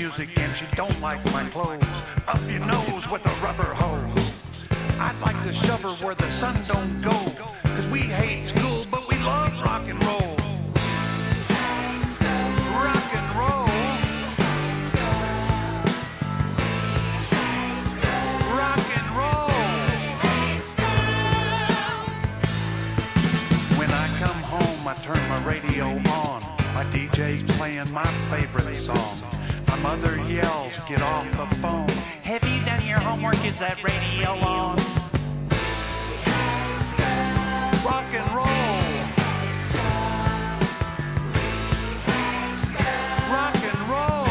music and she don't like my clothes. Up your nose with a rubber hose. I'd like to shove her where the sun don't go. Cause we hate school, but we love rock and roll. Rock and roll. Rock and roll. When I come home, I turn my radio on. My DJ's playing my favorite song. My mother yells, get off the phone. Have you done your homework? Is that radio on? Rock and roll. Rock and roll.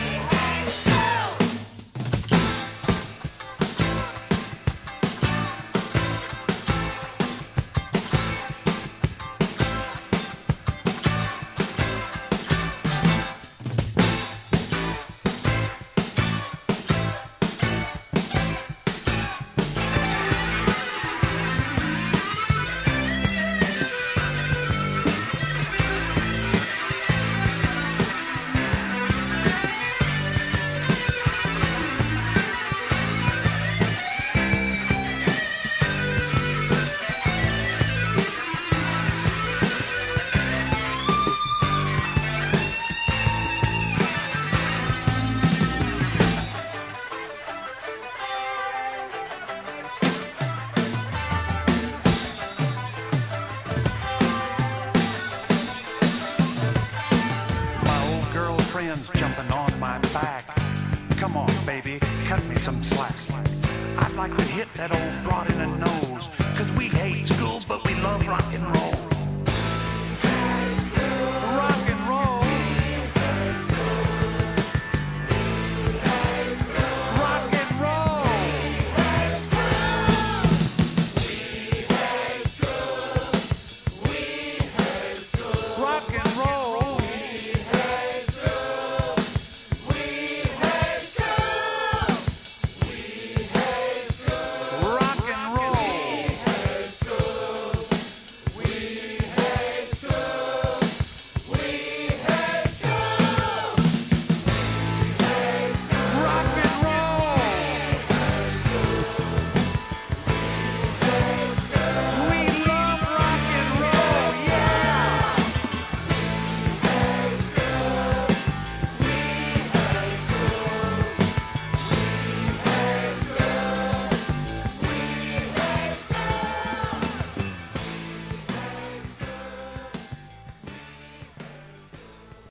Jumping on my back. Come on, baby, cut me some slack. I'd like to hit that old broad in the nose. Cause we hate school.